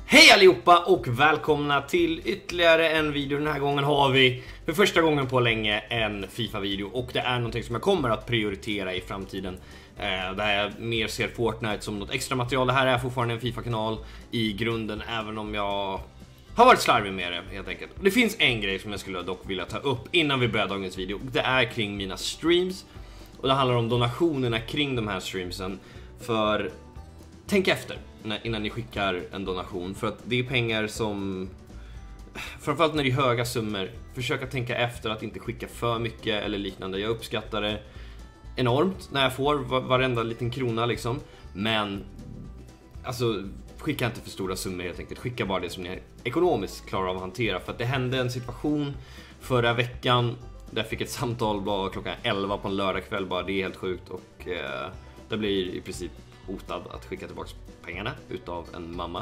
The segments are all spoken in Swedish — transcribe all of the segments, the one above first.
Hej allihopa och välkomna till ytterligare en video. Den här gången har vi för första gången på länge en FIFA-video. Och det är någonting som jag kommer att prioritera i framtiden. Där jag mer ser Fortnite som något extra material. Det här är fortfarande en FIFA-kanal i grunden, även om jag har varit slarvig med det helt enkelt. Det finns en grej som jag skulle dock vilja ta upp innan vi börjar dagens video. Det är kring mina streams. Och det handlar om donationerna kring de här streamsen. För tänk efter innan ni skickar en donation. För att det är pengar som, framförallt när det är höga summor, försöka tänka efter att inte skicka för mycket eller liknande. Jag uppskattar det enormt när jag får varenda liten krona liksom. Men alltså, skicka inte för stora summor helt enkelt. Skicka bara det som ni ekonomiskt klarar av att hantera. För att det hände en situation förra veckan där jag fick ett samtal bara klockan 11 på en lördagkväll. Bara det är helt sjukt. Och det blir i princip hotad att skicka tillbaka pengarna utav en mamma.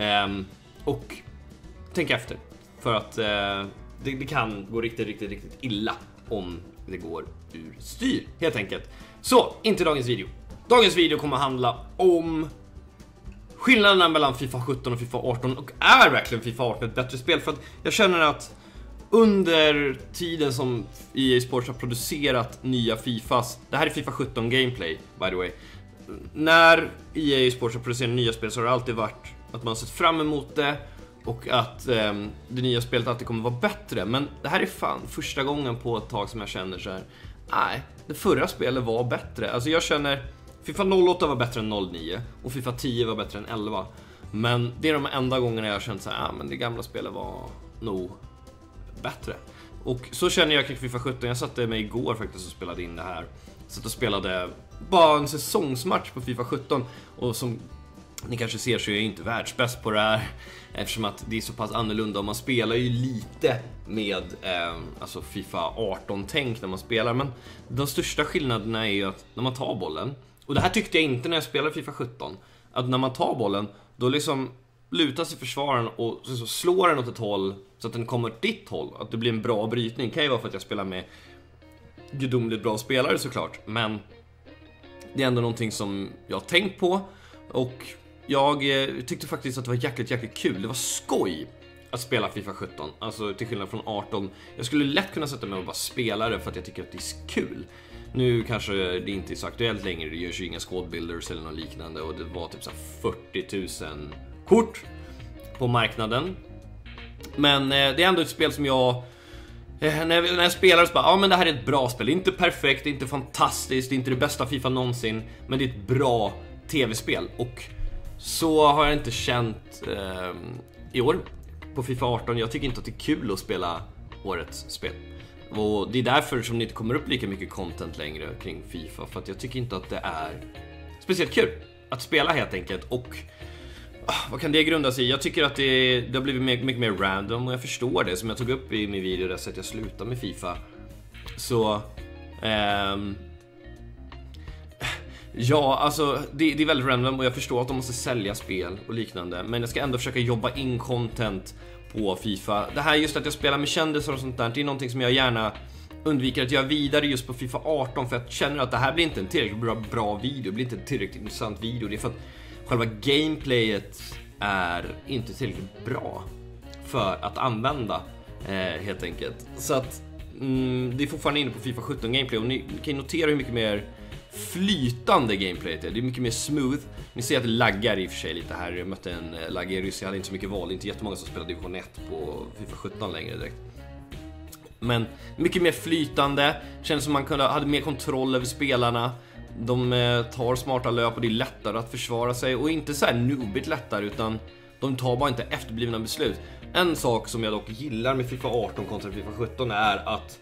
Och tänk efter. För att det kan gå riktigt illa om det går ur styr helt enkelt. Så, inte dagens video. Dagens video kommer att handla om skillnaderna mellan FIFA 17 och FIFA 18. Och är verkligen FIFA 18 ett bättre spel? För att jag känner att under tiden som EA Sports har producerat nya FIFAs, det här är FIFA 17 gameplay by the way. När EA Sports har producerat nya spel så har det alltid varit att man har sett fram emot det. Och att det nya spelet alltid kommer vara bättre. Men det här är fan första gången på ett tag som jag känner så här: nej, det förra spelet var bättre. Alltså jag känner FIFA 08 var bättre än 09 och FIFA 10 var bättre än 11. Men det är de enda gångerna jag har känt så här: men det gamla spelet var nog bättre. Och så känner jag kring FIFA 17. Jag satte mig igår faktiskt och spelade in det här. Satt och spelade bara en säsongsmatch på FIFA 17. Och som ni kanske ser så är jag inte världsbäst på det här, eftersom att det är så pass annorlunda. Och man spelar ju lite med alltså FIFA 18-tänk när man spelar. Men de största skillnaderna är ju att när man tar bollen, och det här tyckte jag inte när jag spelade FIFA 17, att när man tar bollen, då liksom lutar sig försvararen och så slår den åt ett håll så att den kommer åt ditt håll. Att det blir en bra brytning. Kan ju vara för att jag spelar med gudomligt bra spelare såklart. Men det är ändå någonting som jag har tänkt på. Och jag tyckte faktiskt att det var jäkligt kul. Det var skoj att spela FIFA 17. Alltså till skillnad från 18. Jag skulle lätt kunna sätta mig och bara spela det för att jag tycker att det är kul. Nu kanske det inte är så aktuellt längre. Det görs ju inga squad builders eller något liknande. Och det var typ så 40 000 kort på marknaden. Men det är ändå ett spel som jag, när jag spelar så bara, ja men det här är ett bra spel. Det är inte perfekt, det är inte fantastiskt, det är inte det bästa FIFA någonsin, men det är ett bra tv-spel. Och så har jag inte känt i år på FIFA 18. Jag tycker inte att det är kul att spela årets spel. Och det är därför som det inte kommer upp lika mycket content längre kring FIFA. För att jag tycker inte att det är speciellt kul att spela helt enkelt. Och vad kan det grunda sig i? Jag tycker att det har blivit mycket mer random. Och jag förstår det, som jag tog upp i min video där, så att jag slutar med FIFA. Så ja, alltså det är väldigt random. Och jag förstår att de måste sälja spel och liknande. Men jag ska ändå försöka jobba in content på FIFA. Det här just att jag spelar med kändisar och sånt där, det är någonting som jag gärna undviker att göra vidare just på FIFA 18. För jag känner att det här blir inte en tillräckligt bra video. Det blir inte en tillräckligt intressant video. Det är för att själva gameplayet är inte tillräckligt bra för att använda helt enkelt. Så att det är fortfarande inne på FIFA 17 gameplay. Och ni kan notera hur mycket mer flytande gameplayet är. Det är mycket mer smooth. Ni ser att det laggar i och för sig lite här. Jag mötte en laggig ryss. Jag hade inte så mycket val. Inte jättemånga som spelar division 1 på FIFA 17 längre direkt. Men mycket mer flytande. Känns som man hade mer kontroll över spelarna. De tar smarta löp och det är lättare att försvara sig. Och inte så här noobigt lättare, utan de tar bara inte efterblivna beslut. En sak som jag dock gillar med FIFA 18 kontra FIFA 17 är att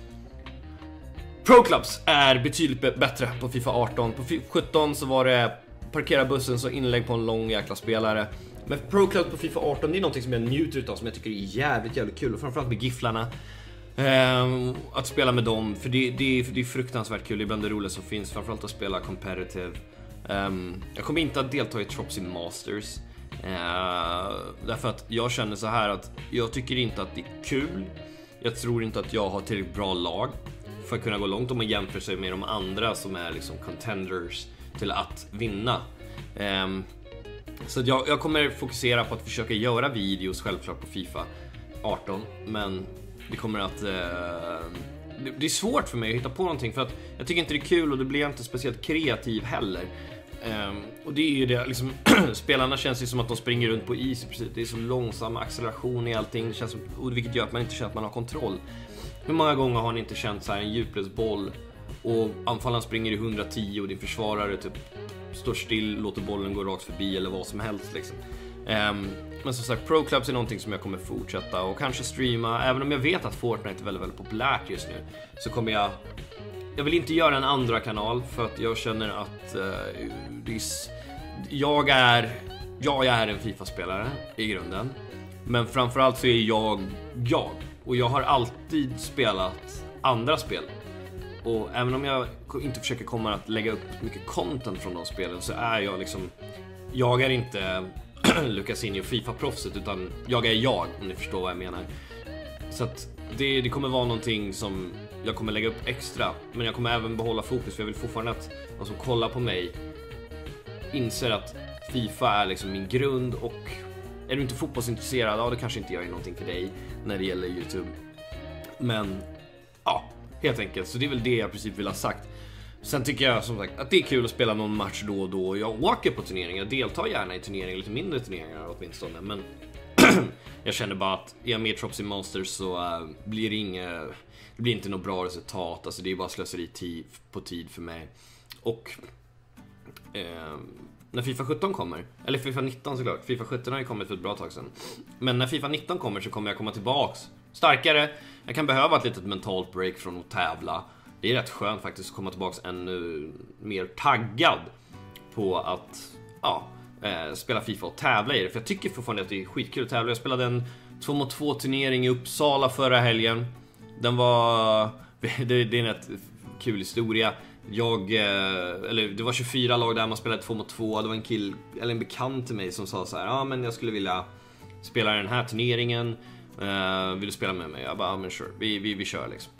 Pro Clubs är betydligt bättre på FIFA 18. På FIFA 17 så var det parkera bussen så inlägg på en lång jäkla spelare. Men Pro Clubs på FIFA 18, det är någonting som jag njuter utav, som jag tycker är jävligt kul. Och framförallt med gifflarna. Att spela med dem, för det är fruktansvärt kul. Det är bland det roliga som finns, framförallt att spela competitive. Jag kommer inte att delta i Tropsy Masters, därför att jag känner så här att jag tycker inte att det är kul. Jag tror inte att jag har tillräckligt bra lag för att kunna gå långt om man jämför sig med de andra som är liksom contenders till att vinna. Så att jag kommer fokusera på att försöka göra videos självklart på FIFA 18. Men det kommer att det är svårt för mig att hitta på någonting, för att jag tycker inte det är kul och det blir inte speciellt kreativ heller. Och det är ju det liksom, spelarna känns ju som att de springer runt på is i princip. Det är så långsam acceleration i allting, det känns som, och vilket gör att man inte känner att man har kontroll. Hur många gånger har ni inte känt så här en djuplös boll och anfallaren springer i 110 och din försvarare typ står still, låter bollen gå rakt förbi eller vad som helst liksom. Men som sagt, Pro Clubs är någonting som jag kommer fortsätta och kanske streama. Även om jag vet att Fortnite är väldigt, väldigt populärt just nu, så kommer jag vill inte göra en andra kanal, för att jag känner att jag är en FIFA-spelare i grunden. Men framförallt så är jag. Och jag har alltid spelat andra spel. Och även om jag inte försöker komma att lägga upp mycket content från de spelen, så är jag liksom, jag är inte Lucasinho FIFA-proffset, utan jag är jag, om ni förstår vad jag menar. Så att det kommer vara någonting som jag kommer lägga upp extra. Men jag kommer även behålla fokus, för jag vill fortfarande att de som kollar på mig inser att FIFA är liksom min grund. Och är du inte fotbollsintresserad, ja, det kanske inte gör någonting för dig när det gäller YouTube. Men ja, helt enkelt. Så det är väl det jag i princip vill ha sagt. Sen tycker jag som sagt att det är kul att spela någon match då och då. Jag åker på turneringar, jag deltar gärna i turneringar, lite mindre turneringar åtminstone. Men jag känner bara att är jag med Trops i Monsters så blir det blir inte något bra resultat. Alltså det är bara slöseri på tid för mig. Och när FIFA 17 kommer, eller FIFA 19 såklart, FIFA 17 har ju kommit för ett bra tag sedan. Men när FIFA 19 kommer så kommer jag komma tillbaks starkare. Jag kan behöva ett litet mentalt break från att tävla. Det är rätt skönt faktiskt att komma tillbaks ännu mer taggad på att spela FIFA och tävla i det. För jag tycker fortfarande att det är skitkul att tävla. Jag spelade en 2-mot-2 turnering i Uppsala förra helgen. Den var det är en rätt kul historia. Det var 24 lag där man spelade 2-mot-2. Det var en bekant till mig som sa så här: men jag skulle vilja spela den här turneringen. Vill du spela med mig? Jag bara, men sure, vi kör liksom.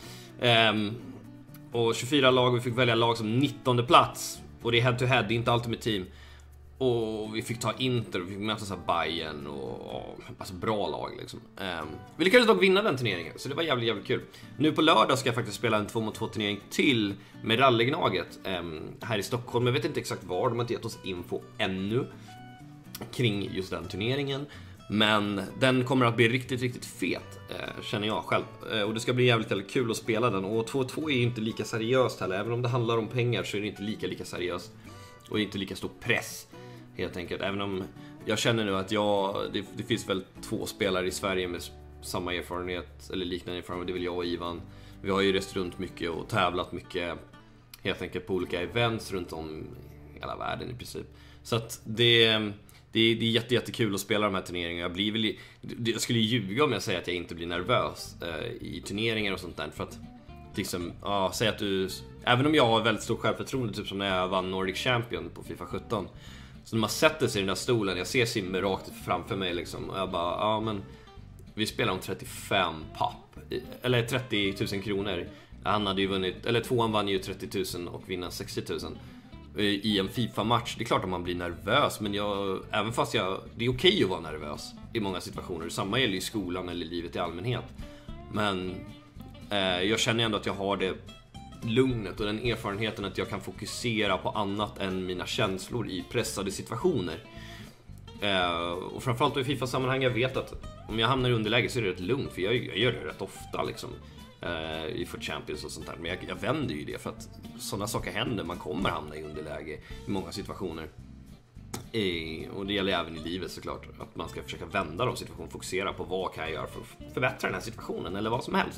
Och 24 lag, vi fick välja lag som 19:e plats. Och det är head to head, det är inte alltid med team. Och vi fick ta Inter, vi fick möta så här Bayern och alltså bra lag liksom. Vi lyckades dock vinna den turneringen, så det var jävligt kul. Nu på lördag ska jag faktiskt spela en 2-mot-2 turnering till med Rallegnaget här i Stockholm. Jag vet inte exakt var, de har inte gett oss info ännu kring just den turneringen. Men den kommer att bli riktigt fet, känner jag själv. Och det ska bli jävligt kul att spela den. Och 2-2 är inte lika seriöst heller. Även om det handlar om pengar så är det inte lika seriöst. Och inte lika stor press, helt enkelt. Även om jag känner nu att det finns väl 2 spelare i Sverige med samma erfarenhet eller liknande erfarenhet. Det är väl jag och Ivan. Vi har ju rest runt mycket och tävlat mycket, helt enkelt, på olika events runt om hela världen i princip. Så att det är jättekul att spela de här turneringarna. Jag skulle ljuga om jag säger att jag inte blir nervös i turneringar och sånt där. För att liksom, säg att även om jag har väldigt stort självförtroende, typ som när jag vann Nordic Champion på FIFA 17. Så när man sätter sig i den där stolen, jag ser Simmer rakt framför mig liksom, och jag bara, men vi spelar om 35 papp, eller 30 000 kronor. Han hade ju vunnit, eller tvåan vann ju 30 000 och vinna 60 000 i en FIFA-match. Det är klart att man blir nervös, men även fast det är okej att vara nervös i många situationer. Samma gäller i skolan eller livet i allmänhet. Men jag känner ändå att jag har det lugnet och den erfarenheten att jag kan fokusera på annat än mina känslor i pressade situationer. Och framförallt i FIFA-sammanhang, jag vet att om jag hamnar i underläge så är det rätt lugnt, för jag gör det rätt ofta liksom, i Foot Champions och sånt där. Men jag vänder ju det, för att sådana saker händer. Man kommer hamna i underläge i många situationer. Och det gäller även i livet såklart, att man ska försöka vända de situationerna, fokusera på vad kan jag göra för att förbättra den här situationen eller vad som helst.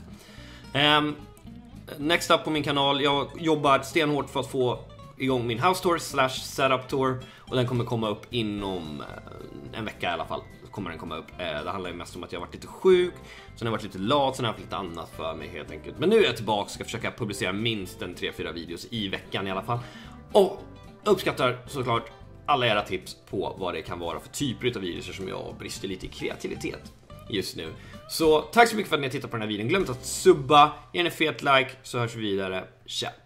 Next up på min kanal, jag jobbar stenhårt för att få igång min house tour / setup tour, och den kommer komma upp inom en vecka i alla fall. Kommer den komma upp. Det handlar ju mest om att jag har varit lite sjuk, så jag har varit lite lat, så jag har haft lite annat för mig helt enkelt. Men nu är jag tillbaka och ska försöka publicera minst 3-4 videos i veckan i alla fall. Och uppskattar såklart alla era tips på vad det kan vara för typer av videos, som jag brister lite i kreativitet just nu. Så tack så mycket för att ni har tittat på den här videon. Glöm inte att subba, ge en fet like, så hörs vi vidare. Tja!